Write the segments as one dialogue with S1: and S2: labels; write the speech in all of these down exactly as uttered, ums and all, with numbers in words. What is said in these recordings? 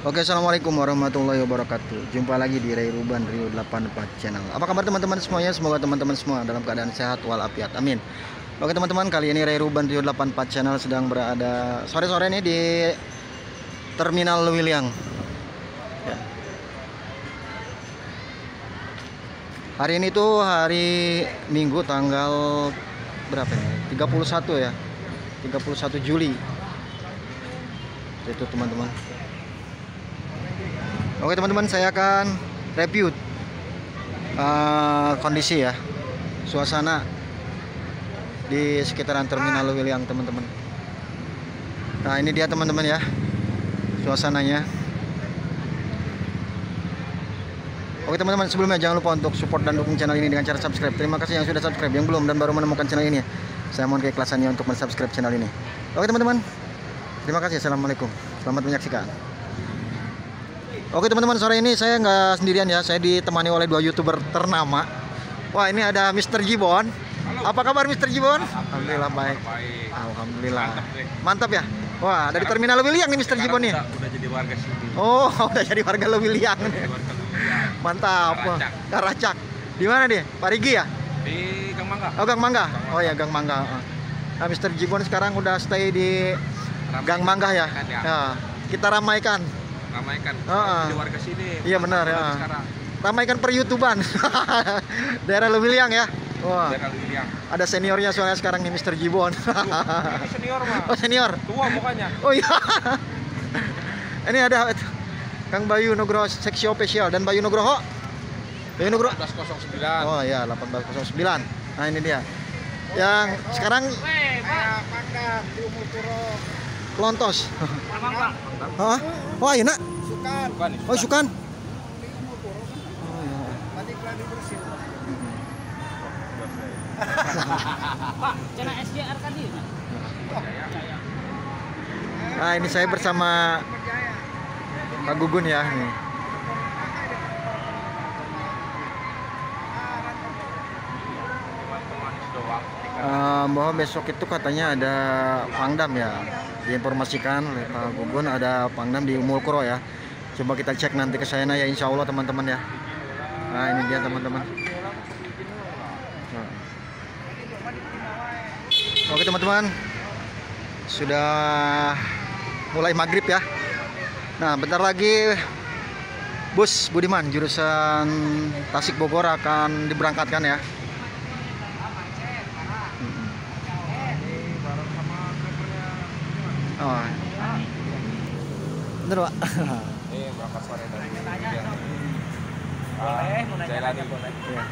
S1: Oke, assalamualaikum warahmatullahi wabarakatuh. Jumpa lagi di Ray Ruban Rio delapan puluh empat Channel. Apa kabar teman-teman semuanya? Semoga teman-teman semua dalam keadaan sehat walafiat. Amin. Oke teman-teman, kali ini Ray Ruban Rio delapan puluh empat Channel sedang berada sore-sore ini di Terminal Lewiliang. Ya. Hari ini tuh hari Minggu tanggal berapa ya? tiga puluh satu ya. tiga puluh satu Juli. Itu teman-teman. Oke teman-teman, saya akan review uh, kondisi ya, suasana di sekitaran Terminal Lewiliang teman-teman. Nah ini dia teman-teman ya, suasananya. Oke teman-teman, sebelumnya jangan lupa untuk support dan dukung channel ini dengan cara subscribe. Terima kasih yang sudah subscribe, yang belum dan baru menemukan channel ini, saya mohon keikhlasannya untuk mensubscribe channel ini. Oke teman-teman, terima kasih. Assalamualaikum, selamat menyaksikan. Oke teman-teman, sore ini saya nggak sendirian ya, saya ditemani oleh dua youtuber ternama. Wah, ini ada mister Jibon. Halo. Apa kabar mister Jibon? Alhamdulillah baik. baik. Alhamdulillah. Mantap, Mantap ya. Wah, dari Terminal Lewiliang nih mister Jibon nih.
S2: Udah jadi warga sini.
S1: Oh, udah jadi warga Lewiliang. Mantap.
S2: Karacak.
S1: Karacak. Di mana nih? Pak Rigi ya?
S2: Di Gang Mangga.
S1: Oh, Gang Mangga. Oh ya, Gang Mangga. Nah, mister Jibon sekarang udah stay di Ramaikan, Gang Mangga ya. Ya. Ya. Kita ramaikan.
S2: Ramaikan.
S1: Uh -uh.
S2: Jadi warga sini.
S1: Iya benar ya.
S2: Sekarang.
S1: Ramaikan per YouTubean. Daerah Lewiliang ya. Wah.
S2: Daerah Lewiliang.
S1: Ada seniornya soalnya sekarang nih mister Jibon.
S2: Ini senior mah.
S1: Oh senior.
S2: Tua mukanya.
S1: Oh iya. Ini ada Kang Bayu Nugroho Seksi Official dan Bayu Nugroho. Bayu Nugroho.
S2: delapan belas nol sembilan.
S1: Oh iya, delapan belas nol sembilan. Nah ini dia. Yang sekarang Kelontos. Hah? Oh ayo nak.
S2: Sukan.
S1: Oh sukan.
S3: Pak, channel S J R tadi.
S1: Nah ini saya bersama Pak Gugun ya. Nih. Uh, bahwa besok itu katanya ada Pangdam ya, diinformasikan oleh Pak Gugun ada Pangdam di Umulkuro ya. Coba kita cek nanti ke sana ya, insya Allah teman-teman ya. Nah ini dia teman-teman. Nah. Oke teman-teman, sudah mulai maghrib ya. Nah bentar lagi bus Budiman jurusan Tasik Bogor akan diberangkatkan ya. Oh. Bener Pak.
S2: Ini berangkat sore dari Lewiliang.
S3: Boleh, mau nanya
S2: Jailani.
S3: boleh.
S1: Ya.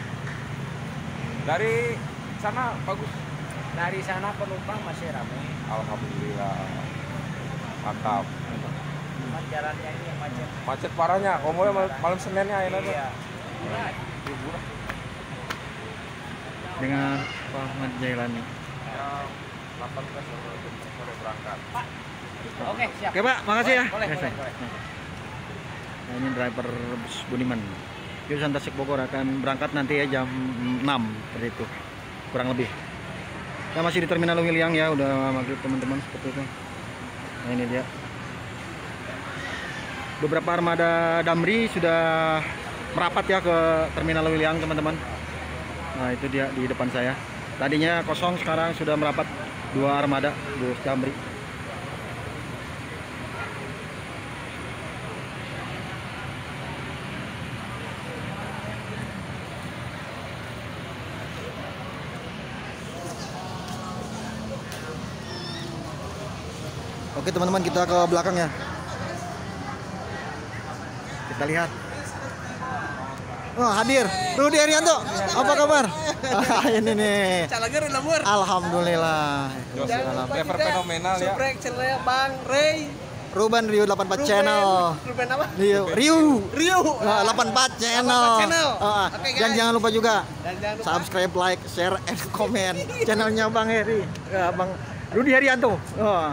S2: Dari sana bagus.
S3: Dari sana penumpang masih ramai.
S2: Alhamdulillah. Mantap.
S3: Cuma jalannya ini yang macet.
S2: Macet parahnya. Kalau mulai mal malam Seninnya ya nanti.
S3: Iya.
S1: Dengan Pak Ahmad Jailani.
S2: delapan belas sore berangkat.
S3: Oke, siap.
S1: Oke Pak, makasih ya.
S3: Boleh,
S1: Biasa.
S3: boleh, boleh.
S1: Nah, ini driver bus Budiman jurusan Tasik Bogor akan berangkat nanti ya jam enam seperti itu kurang lebih. Kita masih di Terminal Lewiliang ya, udah maghrib teman-teman seperti itu. Nah ini dia. Beberapa armada Damri sudah merapat ya ke Terminal Lewiliang teman-teman. Nah itu dia di depan saya. Tadinya kosong, sekarang sudah merapat dua armada bus Damri. Oke teman-teman, kita ke belakang ya. Kita lihat. Oh hadir Rudi Herianto. Apa kabar? Ini nih. Alhamdulillah.
S2: Driver fenomenal ya.
S4: Subrek channelnya Bang Ray.
S1: Ruban Rio delapan puluh empat Channel.
S4: Ruben apa?
S1: Rio Rio.
S4: Rio.
S1: Nah, delapan puluh empat Channel.
S4: delapan puluh empat Channel.
S1: Uh, uh.
S4: Oke, guys.
S1: Dan jangan lupa juga
S4: Dan jangan lupa
S1: subscribe, like, share, and comment channelnya Bang Heri, ya, Bang Rudi Herianto. Oh.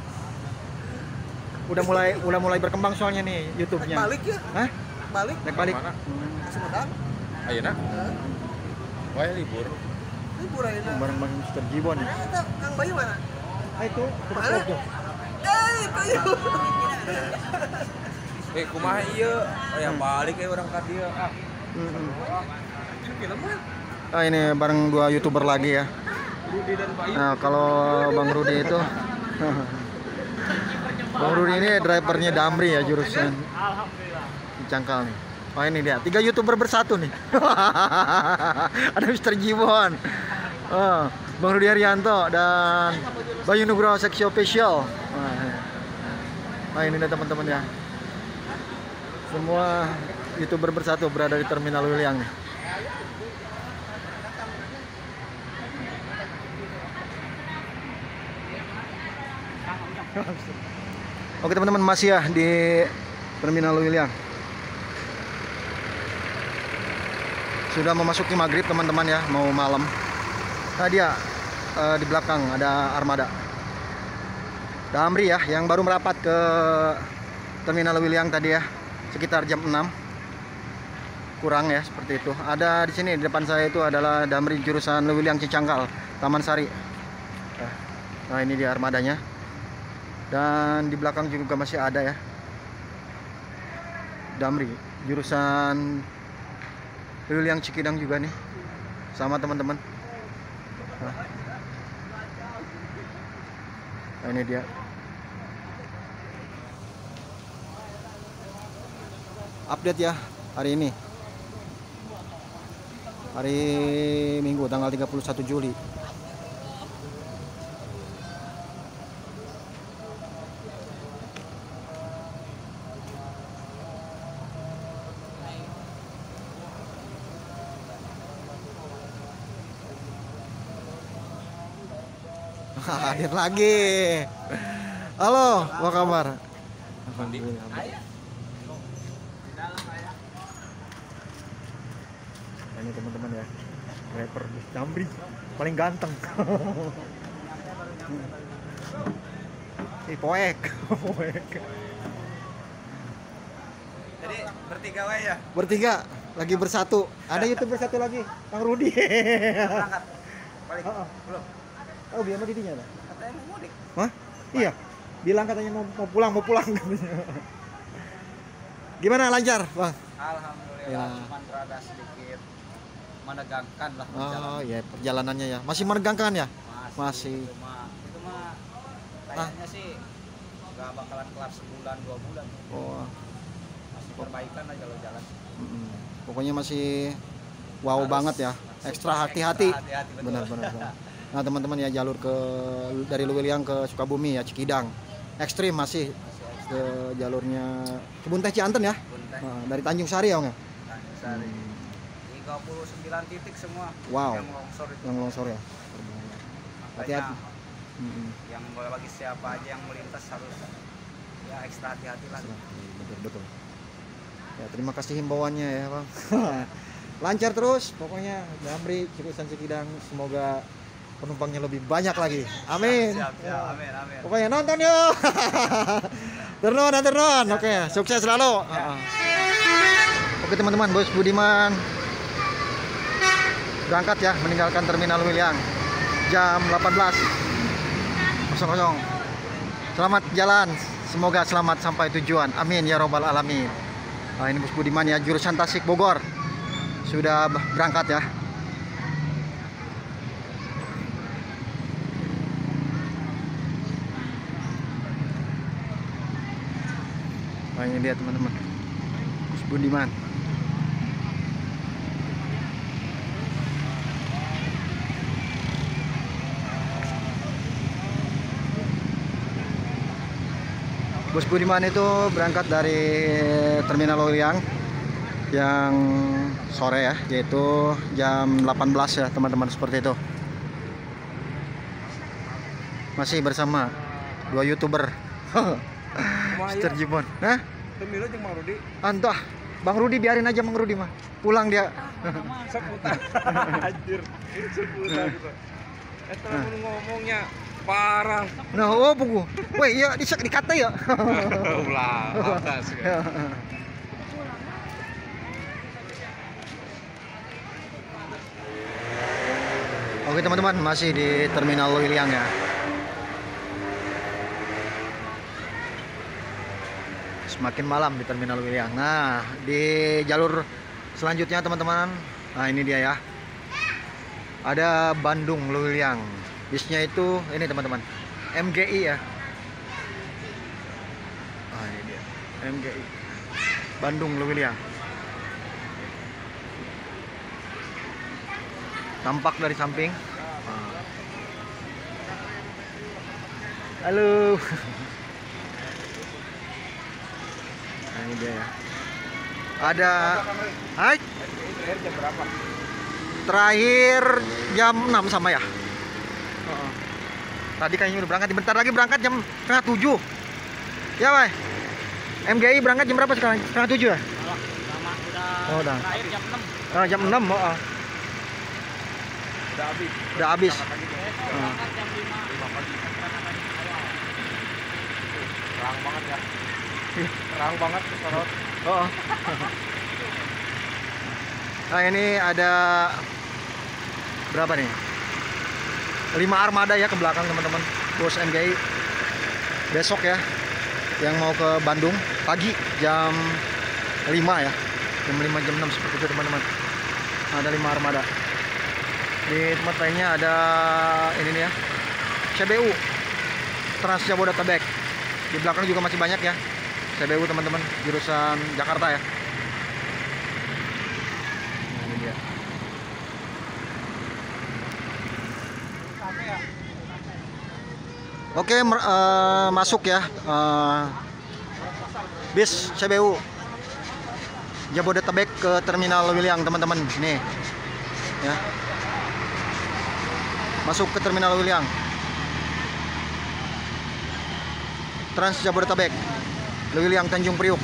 S1: Udah mulai udah mulai berkembang soalnya nih YouTube-nya.
S4: balik ya.
S1: Hah?
S4: Balik.
S1: Naik balik.
S2: Mana?
S4: Sumedang.
S2: Ayeuna. Wah, libur.
S4: Libur aja.
S1: Bareng Bang mister Jibon.
S4: Nah, itu Kang Bayu mana?
S1: Ah itu, kita
S4: Mana?
S1: kerja.
S4: Eh, itu yuk.
S2: Eh kumaha ieu? Oh ya balik ya orang ka dieu. Ah.
S1: Mm-mm.
S2: Film mah.
S1: Ah, ini bareng dua YouTuber lagi ya.
S2: Rudi dan Bayu.
S1: Nah, kalau Bang Rudi itu Bang Rudi ini drivernya Damri ya, jurusan Cangkal nih. Oh ini dia, tiga YouTuber bersatu nih. Ada Mister Jibon, oh, Bang Rudi Haryanto dan Bayu Nugroho Seksi Official. Nah ini dia teman-teman ya. Semua YouTuber bersatu berada di Terminal Wiliang nih. Oke teman-teman, masih ya di Terminal Wiliang. Sudah memasuki maghrib teman-teman ya, mau malam. Nah dia eh, di belakang ada armada Damri ya, yang baru merapat ke Terminal Wiliang tadi ya, sekitar jam enam kurang ya, seperti itu. Ada di sini di depan saya itu adalah Damri jurusan Lewiliang Cicangkal, Taman Sari. Nah ini dia armadanya. Dan di belakang juga masih ada ya, Damri jurusan Lewiliang Cikidang juga nih, sama teman-teman. Nah. Nah ini dia. Update ya hari ini, hari Minggu tanggal tiga puluh satu Juli. Hadir lagi. Halo, apa kabar? Alhamdulillah. Ini teman-teman ya, rapper Damri paling ganteng. Ih, poek, poek.
S3: Jadi bertiga wae ya.
S1: Bertiga lagi bersatu. Ada YouTuber satu lagi, Kang Rudi.
S3: Berangkat. Balik.
S1: Oh, oh.
S3: Belum.
S1: Oh, biar mau didinya lah.
S3: Katanya mau mudik.
S1: Hah? Iya. Bilang katanya mau, mau pulang, mau pulang katanya. Gimana, lancar, Bang?
S3: Alhamdulillah,
S1: Ya.
S3: cuman rada sedikit menegangkan lah
S1: Oh,
S3: perjalanan.
S1: ya perjalanannya ya. Masih menegangkan ya?
S3: Masih.
S1: Masih.
S3: Itu mah, itu mah kayaknya sih nggak bakalan kelar sebulan dua bulan.
S1: Oh.
S3: Masih perbaikan aja lo jalan.
S1: Mm-mm. Pokoknya masih wow
S3: Harus-
S1: banget ya. Ekstra hati-hati.
S3: Ekstra hati-hati, betul.
S1: Benar-benar. Nah, teman-teman ya, jalur ke dari Lewiliang ke Sukabumi ya, Cikidang. Ekstrim masih
S3: Masih
S1: ke jalurnya Kebun Teh Cianten ya.
S3: Kebun Teh.
S1: Nah, dari Tanjung Sari ya, Bang ya?
S3: Tanjung Sari. tiga puluh sembilan titik semua
S1: Wow.
S3: yang longsor itu.
S1: Yang longsor ya.
S3: Makanya
S1: Hati-hati. Mm-mm.
S3: yang bagi siapa aja yang melintas harus ya ekstra hati-hati lah.
S1: Betul, betul. Ya, terima kasih himbauannya ya, Bang. Lancar terus pokoknya Damri jurusan Cikidang, semoga penumpangnya lebih banyak lagi. Amin.
S3: Siap, siap, amin, amin.
S1: Pokoknya nonton yuk. Turun, turun. Oke, sukses selalu.
S3: Ya.
S1: Oke teman-teman, Bos Budiman berangkat ya, meninggalkan Terminal Wiliang jam delapan belas. Selamat jalan, semoga selamat sampai tujuan. Amin ya robbal alamin. Nah, ini Bos Budiman ya, jurusan Tasik Bogor sudah berangkat ya. Nah, ini dia teman-teman, Bos Budiman. Bos Budiman itu berangkat dari Terminal Wiliang yang sore ya, yaitu jam delapan belas ya teman-teman, seperti itu. Masih bersama dua YouTuber. Mister Jibon. Nah,
S2: Temilo jeung Mang Rudi.
S1: antah Bang Rudi, biarin aja Bang Rudi mah. Pulang dia.
S2: Seputar. Anjir. Seputar gitu. Eta mun ngomongnya parah.
S1: Nah, oh buku. Woi, iya disek dikata ya.
S2: Ulah, atas ya.
S1: Oke teman-teman, masih di Terminal Wiliang ya. semakin malam di Terminal Wiliang. Nah, di jalur selanjutnya teman-teman, nah ini dia ya, ada Bandung Lewiliang. Bisnya itu ini teman-teman, M G I ya. Nah, ini dia M G I Bandung Lewiliang. Tampak dari samping. Halo. Nah, ini dia ya. Ada hai
S2: Terakhir jam berapa?
S1: terakhir jam enam sama ya. Oh, tadi kayaknya udah berangkat. Bentar lagi berangkat jam setengah tujuh. Ya, Bay. M G I berangkat jam berapa sekarang? Setengah tujuh ya?
S3: Sama udah
S1: Oh, udah.
S3: terakhir jam enam.
S1: Ah, jam enam. Oh, oh.
S2: Udah habis.
S1: Udah habis.
S3: Berangkat jam lima.
S2: lima pagi.
S3: Keberangkatan awal.
S2: Terang banget ya. Terang banget ke sorot.
S1: Oh. Nah, ini ada berapa nih? lima armada ya ke belakang teman-teman. Bus M G I besok ya, yang mau ke Bandung pagi jam lima ya, jam lima jam enam seperti itu teman-teman. Ada lima armada. Di tempat lainnya ada ini nih ya, C B U Trans Jabodetabek. Di belakang juga masih banyak ya, C B U teman-teman, jurusan Jakarta ya. Nah, ini dia. Oke, mer- eh, masuk ya, eh, bis C B U Jabodetabek ke Terminal Lewiliang teman-teman. Nih ya, masuk ke Terminal Lewiliang Trans Jabodetabek Lewiliang Tanjung Priuk.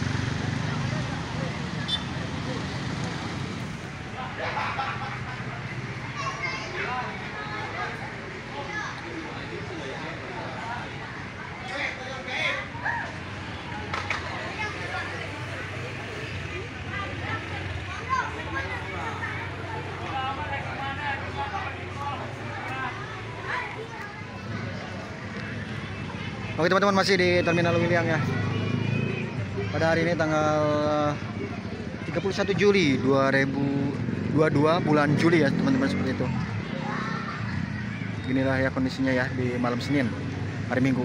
S1: Oke teman-teman, masih di Terminal Lewiliang ya. Pada hari ini tanggal tiga puluh satu Juli dua ribu dua puluh dua, bulan Juli ya teman-teman, seperti itu. Inilah ya kondisinya ya di malam Senin, hari Minggu.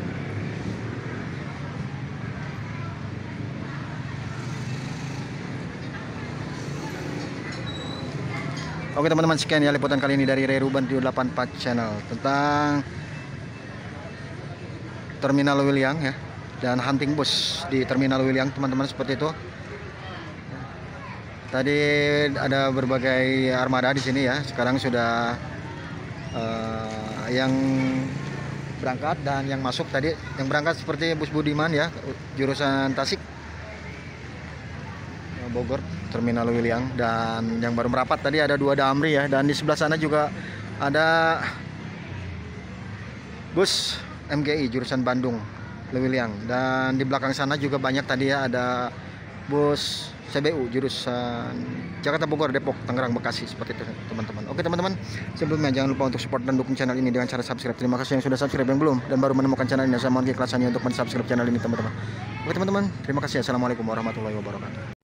S1: Oke teman-teman, sekian ya liputan kali ini dari Reruban Tio delapan puluh empat Channel tentang Terminal Lewiliang ya, dan hunting bus di Terminal Lewiliang teman-teman, seperti itu. Tadi ada berbagai armada di sini ya. Sekarang sudah uh, yang berangkat dan yang masuk tadi. Yang berangkat seperti bus Budiman ya, jurusan Tasik Bogor, Terminal Lewiliang. Dan yang baru merapat tadi ada dua Damri ya. Dan di sebelah sana juga ada bus M G I jurusan Bandung Lewiliang. Dan di belakang sana juga banyak tadi ya, ada bus C B U jurusan Jakarta, Bogor, Depok, Tangerang, Bekasi, seperti itu teman-teman. Oke teman-teman, sebelumnya jangan lupa untuk support dan dukung channel ini dengan cara subscribe. Terima kasih yang sudah subscribe, yang belum dan baru menemukan channel ini, saya mohon keikhlasannya untuk mensubscribe channel ini teman-teman. Oke teman-teman, terima kasih. Assalamualaikum warahmatullahi wabarakatuh.